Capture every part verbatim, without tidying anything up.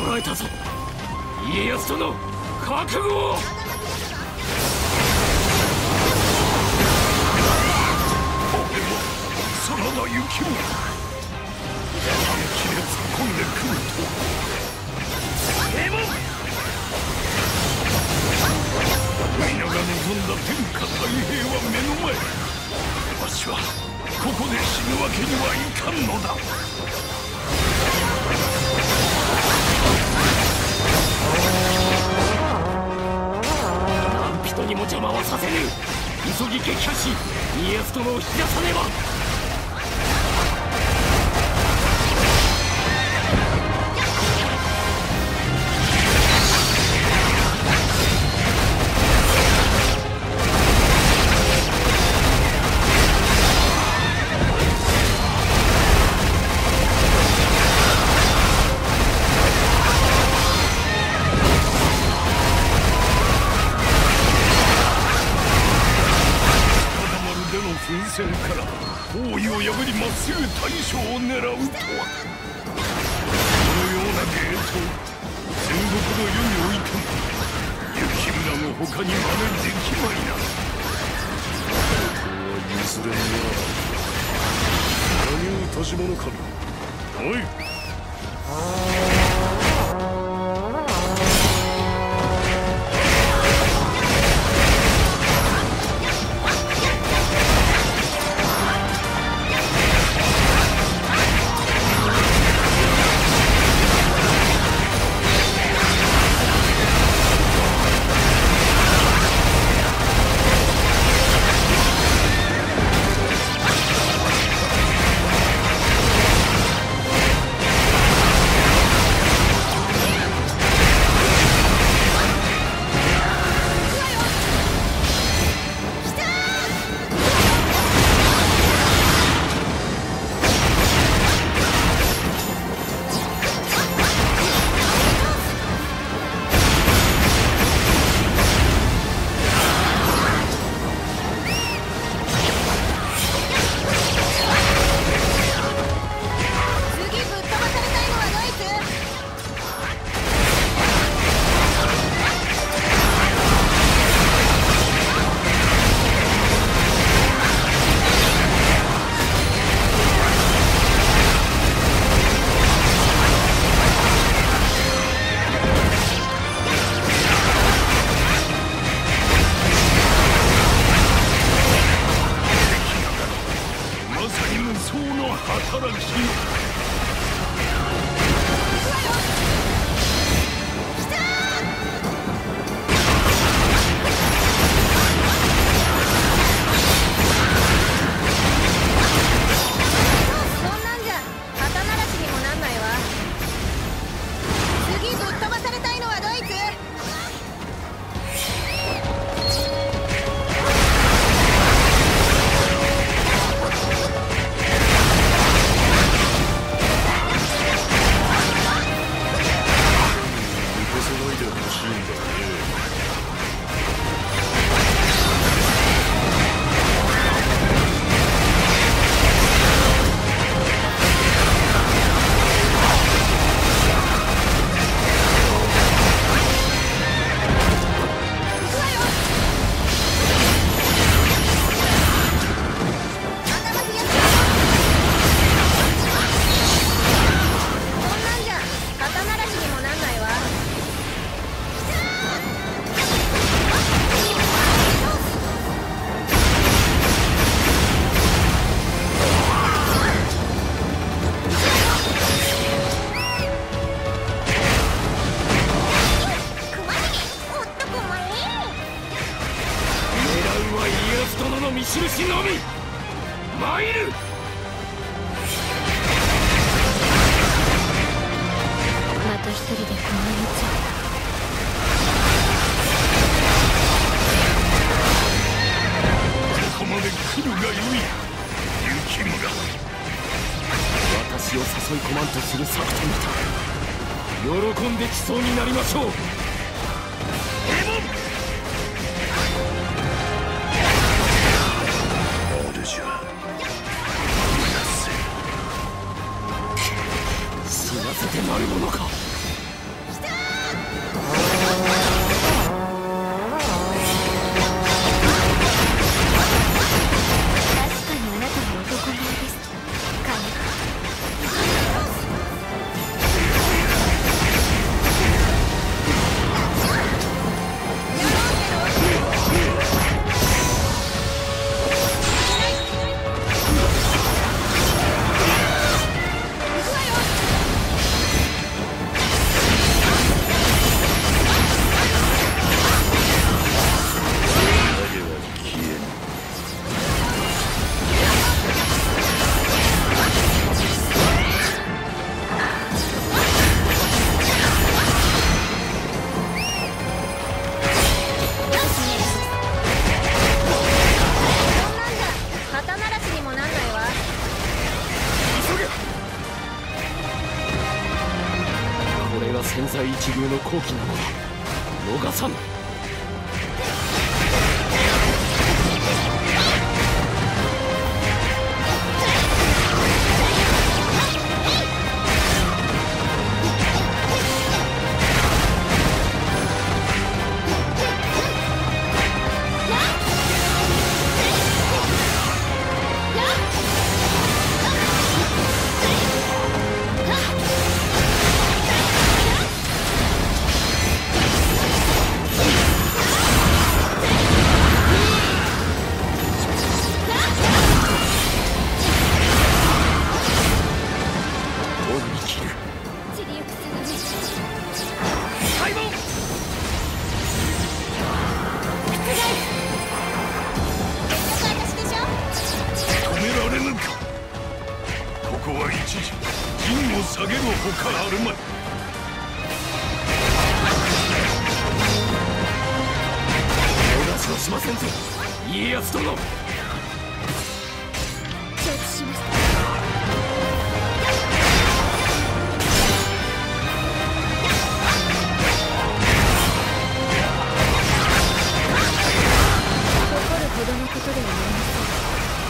捉えたぞ。家康との覚悟を。 真田幸村、本気で突っ込んでくるとは。平門、皆が望んだ天下太平は目の前。わしはここで死ぬわけにはいかんのだ。 何人にも邪魔はさせぬ。急ぎ撃破し家康殿を引き出さねば。 奮戦から包囲を破りまっすぐ大将を狙うとは。このような芸当戦国の世においても幸村の他に真似できまいな。ここは譲れんな。何をたじ者か。おい、働き。印のみ参る。 また一人でこの道。 ここまで来るがよい。幸村、 私を誘い込まんとする策と見た。喜んできそうになりましょう。死なせてなるものか。 は千載一遇の好機なのだ。逃さぬ。 下げるほかあるまい。 逃しはしませんぞ家康殿。 承知しました。怒るほどのことではありません。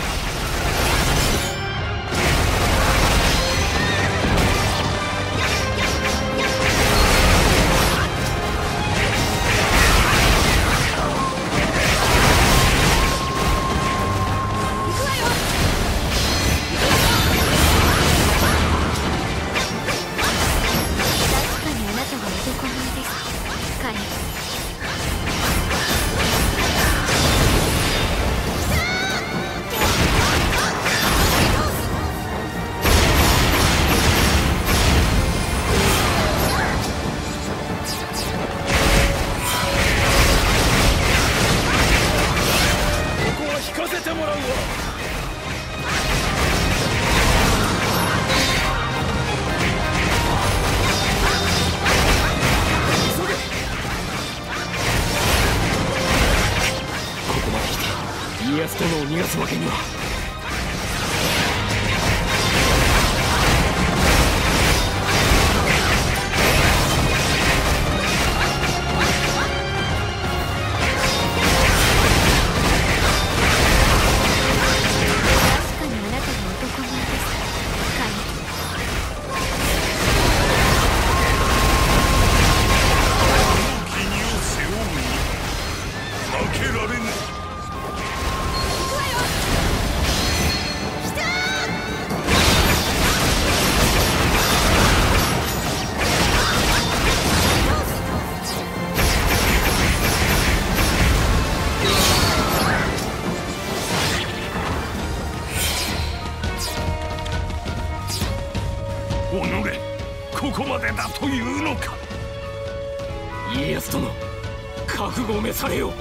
家康殿を逃がすわけには。 確かにあなたが男前です。カイ。 君を背負うに負けられぬ。己、ここまでだというのか。 家康殿、覚悟を召されよ。